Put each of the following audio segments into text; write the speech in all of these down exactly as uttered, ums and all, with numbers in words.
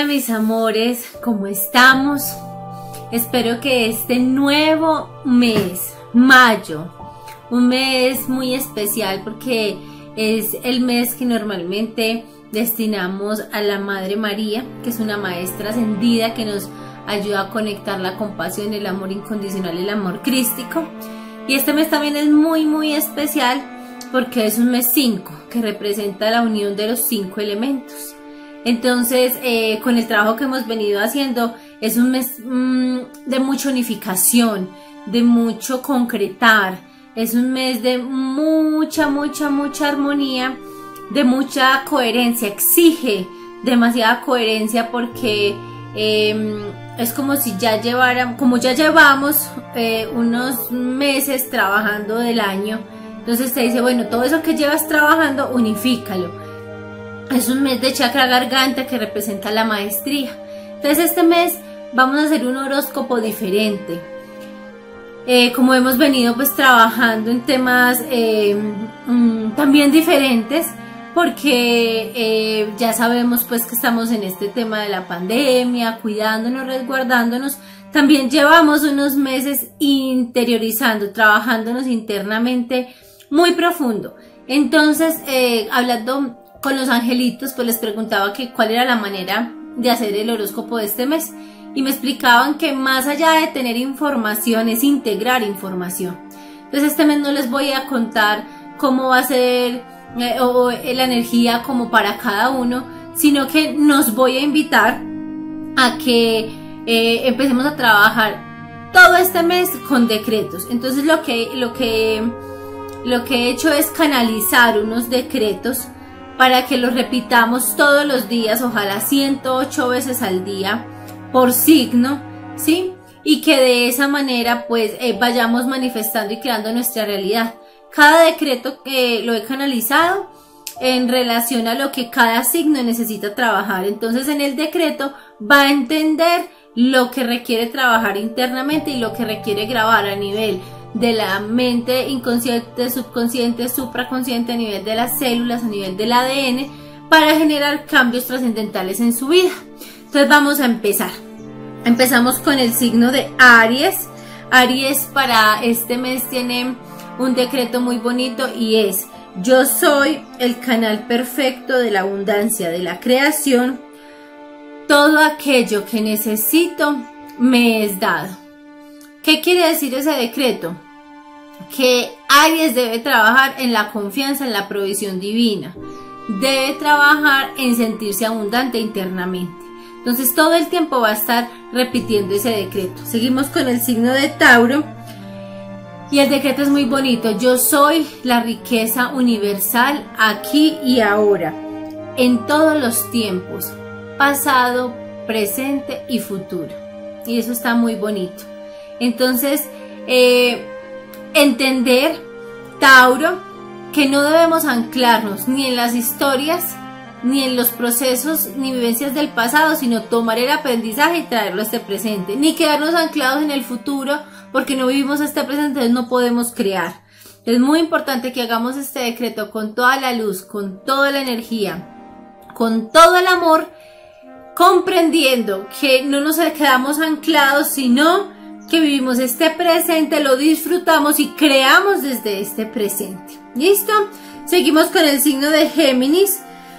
mis amores, ¿cómo estamos? Espero que este nuevo mes, mayo, un mes muy especial porque es el mes que normalmente destinamos a la Madre María, que es una maestra ascendida que nos ayuda a conectar la compasión, el amor incondicional, el amor crístico. Y este mes también es muy muy especial porque es un mes cinco, que representa la unión de los cinco elementos. Entonces, eh, con el trabajo que hemos venido haciendo, es un mes mmm, de mucha unificación, de mucho concretar, es un mes de mucha, mucha, mucha armonía, de mucha coherencia, exige demasiada coherencia porque eh, es como si ya lleváramos, como ya llevamos eh, unos meses trabajando del año, entonces te dice, bueno, todo eso que llevas trabajando, unifícalo. Es un mes de chakra garganta que representa la maestría. Entonces este mes vamos a hacer un horóscopo diferente. Eh, como hemos venido pues trabajando en temas eh, mmm, también diferentes, porque eh, ya sabemos pues que estamos en este tema de la pandemia, cuidándonos, resguardándonos. También llevamos unos meses interiorizando, trabajándonos internamente muy profundo. Entonces, eh, hablando con los angelitos, pues les preguntaba que cuál era la manera de hacer el horóscopo de este mes. Y me explicaban que más allá de tener información, es integrar información. Entonces este mes no les voy a contar cómo va a ser eh, o la energía como para cada uno, sino que nos voy a invitar a que eh, empecemos a trabajar todo este mes con decretos. Entonces lo que, lo que, lo que he hecho es canalizar unos decretos para que los repitamos todos los días, ojalá ciento ocho veces al día, por signo, ¿sí? Y que de esa manera pues eh, vayamos manifestando y creando nuestra realidad. Cada decreto que lo he canalizado en relación a lo que cada signo necesita trabajar. Entonces en el decreto va a entender lo que requiere trabajar internamente y lo que requiere grabar a nivel de la mente inconsciente, subconsciente, supraconsciente, a nivel de las células, a nivel del A D N, para generar cambios trascendentales en su vida. Entonces vamos a empezar. Empezamos con el signo de Aries. Aries para este mes tiene un decreto muy bonito y es: yo soy el canal perfecto de la abundancia, de la creación. Todo aquello que necesito me es dado. ¿Qué quiere decir ese decreto? Que Aries debe trabajar en la confianza, en la provisión divina. Debe trabajar en sentirse abundante internamente. Entonces todo el tiempo va a estar repitiendo ese decreto. Seguimos con el signo de Tauro. Y el decreto es muy bonito. Yo soy la riqueza universal aquí y ahora. En todos los tiempos. Pasado, presente y futuro. Y eso está muy bonito. Entonces, eh, entender, Tauro, que no debemos anclarnos ni en las historias, ni en los procesos, ni vivencias del pasado, sino tomar el aprendizaje y traerlo a este presente. Ni quedarnos anclados en el futuro, porque no vivimos este presente, entonces no podemos crear. Es muy importante que hagamos este decreto con toda la luz, con toda la energía, con todo el amor, comprendiendo que no nos quedamos anclados, sino que vivimos este presente, lo disfrutamos y creamos desde este presente. ¿Listo? Seguimos con el signo de Géminis.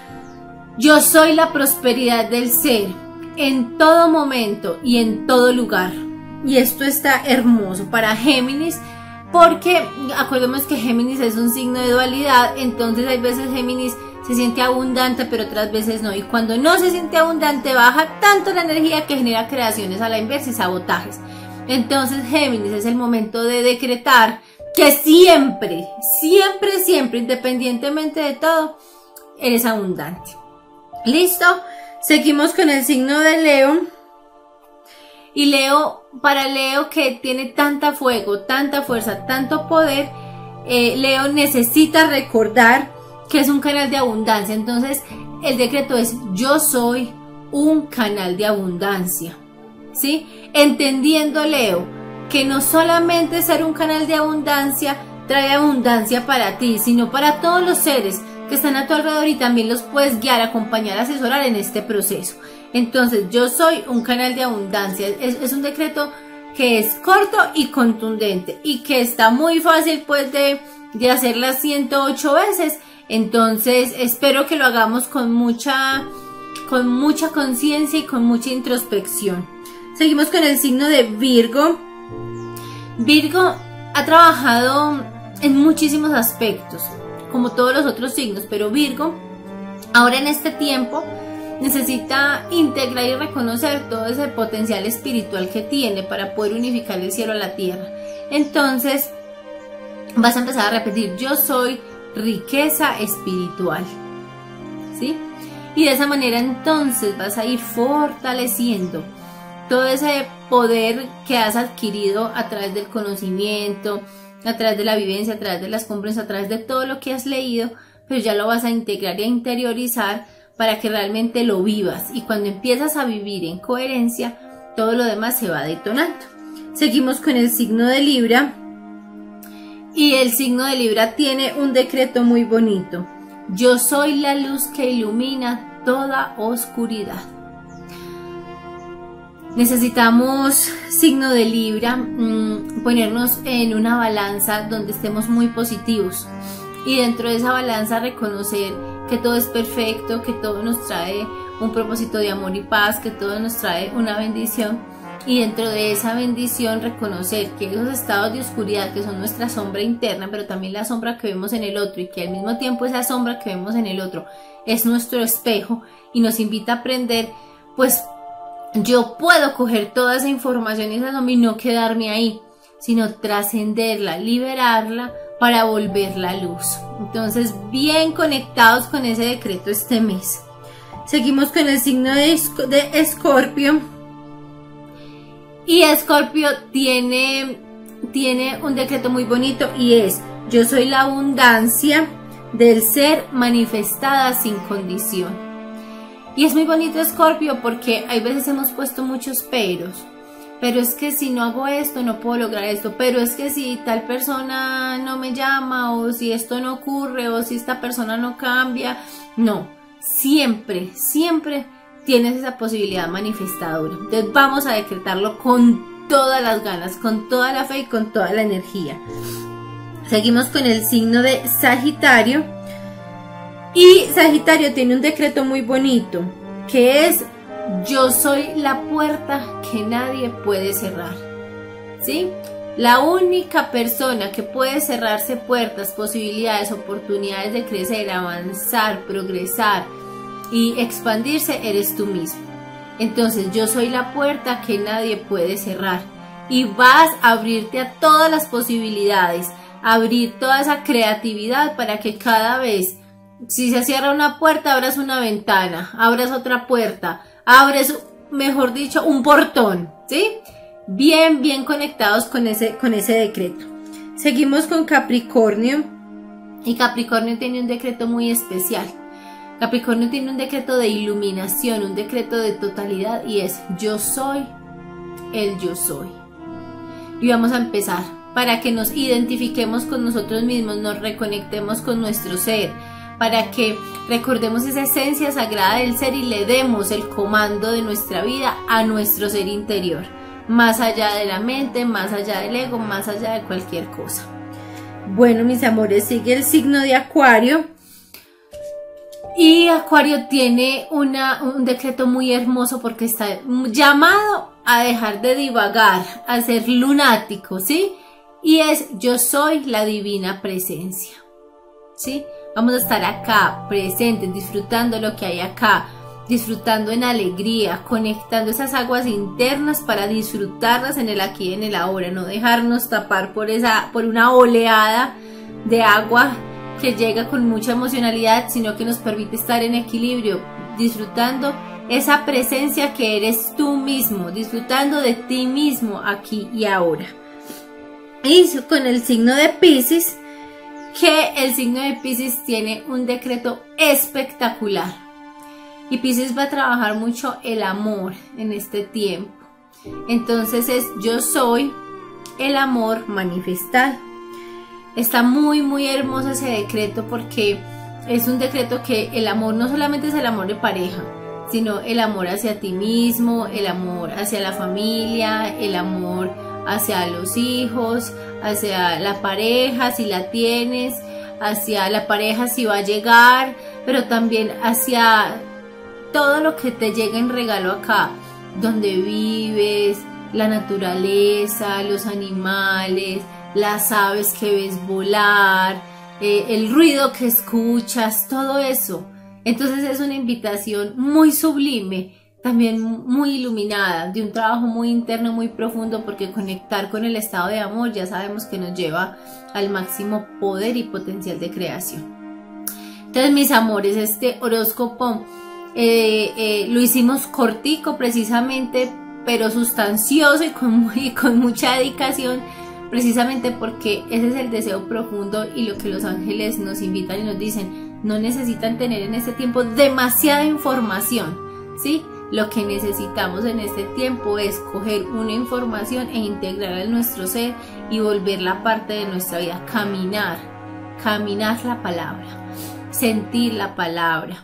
Yo soy la prosperidad del ser en todo momento y en todo lugar. Y esto está hermoso para Géminis porque acordemos que Géminis es un signo de dualidad. Entonces hay veces Géminis se siente abundante pero otras veces no. Y cuando no se siente abundante baja tanto la energía que genera creaciones a la inversa y sabotajes. Entonces Géminis es el momento de decretar que siempre, siempre, siempre, independientemente de todo, eres abundante. ¿Listo? Seguimos con el signo de Leo. Y Leo, para Leo que tiene tanta fuego, tanta fuerza, tanto poder, eh, Leo necesita recordar que es un canal de abundancia. Entonces el decreto es: yo soy un canal de abundancia. ¿Sí? Entendiendo, Leo, que no solamente ser un canal de abundancia trae abundancia para ti, sino para todos los seres que están a tu alrededor y también los puedes guiar, acompañar, asesorar en este proceso. Entonces, yo soy un canal de abundancia. Es, es un decreto que es corto y contundente y que está muy fácil pues de, de hacer las ciento ocho veces. Entonces, espero que lo hagamos con mucha, con mucha conciencia y con mucha introspección. Seguimos con el signo de Virgo. Virgo ha trabajado en muchísimos aspectos, como todos los otros signos, pero Virgo, ahora en este tiempo, necesita integrar y reconocer todo ese potencial espiritual que tiene para poder unificar el cielo a la tierra. Entonces, vas a empezar a repetir, yo soy riqueza espiritual, ¿sí? Y de esa manera entonces vas a ir fortaleciendo todo ese poder que has adquirido a través del conocimiento, a través de la vivencia, a través de las compras, a través de todo lo que has leído, pero ya lo vas a integrar y a interiorizar para que realmente lo vivas. Y cuando empiezas a vivir en coherencia, todo lo demás se va detonando. Seguimos con el signo de Libra. Y el signo de Libra tiene un decreto muy bonito. Yo soy la luz que ilumina toda oscuridad. Necesitamos, signo de Libra, mmm, ponernos en una balanza donde estemos muy positivos y dentro de esa balanza reconocer que todo es perfecto, que todo nos trae un propósito de amor y paz, que todo nos trae una bendición, y dentro de esa bendición reconocer que esos estados de oscuridad que son nuestra sombra interna, pero también la sombra que vemos en el otro, y que al mismo tiempo esa sombra que vemos en el otro es nuestro espejo y nos invita a aprender, pues yo puedo coger toda esa información y esa sombra y no quedarme ahí, sino trascenderla, liberarla para volver la luz. Entonces, bien conectados con ese decreto este mes. Seguimos con el signo de Escorpio. Y Escorpio tiene, tiene un decreto muy bonito y es: yo soy la abundancia del ser manifestada sin condición. Y es muy bonito Escorpio porque hay veces hemos puesto muchos peros. Pero es que si no hago esto, no puedo lograr esto. Pero es que si tal persona no me llama, o si esto no ocurre, o si esta persona no cambia. No, siempre, siempre tienes esa posibilidad manifestadora. Entonces vamos a decretarlo con todas las ganas, con toda la fe y con toda la energía. Seguimos con el signo de Sagitario. Y Sagitario tiene un decreto muy bonito, que es: yo soy la puerta que nadie puede cerrar. ¿Sí? La única persona que puede cerrarse puertas, posibilidades, oportunidades de crecer, avanzar, progresar y expandirse eres tú mismo. Entonces, yo soy la puerta que nadie puede cerrar. Y vas a abrirte a todas las posibilidades, abrir toda esa creatividad para que cada vez, si se cierra una puerta, abras una ventana, abras otra puerta, abres, mejor dicho, un portón, ¿sí? Bien, bien conectados con ese, con ese decreto. Seguimos con Capricornio. Y Capricornio tiene un decreto muy especial. Capricornio tiene un decreto de iluminación, un decreto de totalidad, y es: yo soy el yo soy. Y vamos a empezar para que nos identifiquemos con nosotros mismos, nos reconectemos con nuestro ser, para que recordemos esa esencia sagrada del ser y le demos el comando de nuestra vida a nuestro ser interior, más allá de la mente, más allá del ego, más allá de cualquier cosa. Bueno, mis amores, sigue el signo de Acuario. Y Acuario tiene una, un decreto muy hermoso porque está llamado a dejar de divagar, a ser lunático, ¿sí? Y es: yo soy la divina presencia, ¿sí? Vamos a estar acá, presentes, disfrutando lo que hay acá, disfrutando en alegría, conectando esas aguas internas para disfrutarlas en el aquí y en el ahora, no dejarnos tapar por, esa, por una oleada de agua que llega con mucha emocionalidad, sino que nos permite estar en equilibrio, disfrutando esa presencia que eres tú mismo, disfrutando de ti mismo aquí y ahora. Y con el signo de Piscis, que el signo de Piscis tiene un decreto espectacular. Y Piscis va a trabajar mucho el amor en este tiempo. Entonces es: yo soy el amor manifestado. Está muy muy hermoso ese decreto porque es un decreto que el amor no solamente es el amor de pareja, sino el amor hacia ti mismo, el amor hacia la familia, el amor hacia los hijos, hacia la pareja si la tienes, hacia la pareja si va a llegar, pero también hacia todo lo que te llega en regalo acá, donde vives, la naturaleza, los animales, las aves que ves volar, eh, el ruido que escuchas, todo eso. Entonces es una invitación muy sublime, también muy iluminada, de un trabajo muy interno, muy profundo, porque conectar con el estado de amor ya sabemos que nos lleva al máximo poder y potencial de creación. Entonces, mis amores, este horóscopo eh, eh, lo hicimos cortico precisamente, pero sustancioso y con, y con mucha dedicación, precisamente porque ese es el deseo profundo y lo que los ángeles nos invitan y nos dicen. No necesitan tener en este tiempo demasiada información, ¿sí? Lo que necesitamos en este tiempo es coger una información e integrarla en nuestro ser y volverla parte de nuestra vida. Caminar, caminar la palabra, sentir la palabra,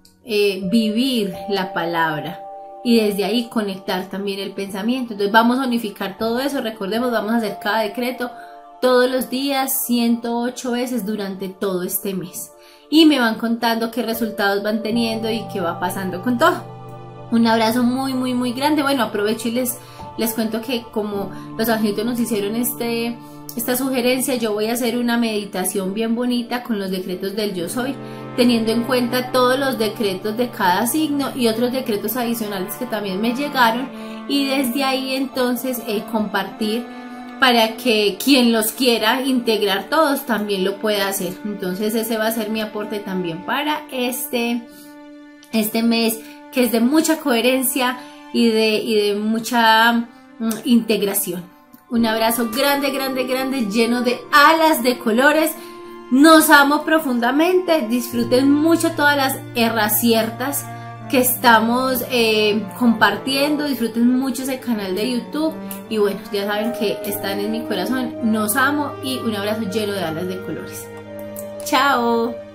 eh, vivir la palabra y desde ahí conectar también el pensamiento. Entonces vamos a unificar todo eso. Recordemos, vamos a hacer cada decreto todos los días, ciento ocho veces durante todo este mes. Y me van contando qué resultados van teniendo y qué va pasando con todo. Un abrazo muy muy muy grande. Bueno, aprovecho y les, les cuento que como los angelitos nos hicieron este, esta sugerencia, yo voy a hacer una meditación bien bonita con los decretos del Yo Soy, teniendo en cuenta todos los decretos de cada signo y otros decretos adicionales que también me llegaron, y desde ahí entonces eh, compartir para que quien los quiera integrar todos también lo pueda hacer. Entonces ese va a ser mi aporte también para este, este mes, que es de mucha coherencia y de, y de mucha mm, integración. Un abrazo grande, grande, grande, lleno de alas de colores. Nos amo profundamente. Disfruten mucho todas las herraciertas que estamos eh, compartiendo. Disfruten mucho ese canal de YouTube. Y bueno, ya saben que están en mi corazón. Nos amo y un abrazo lleno de alas de colores. Chao.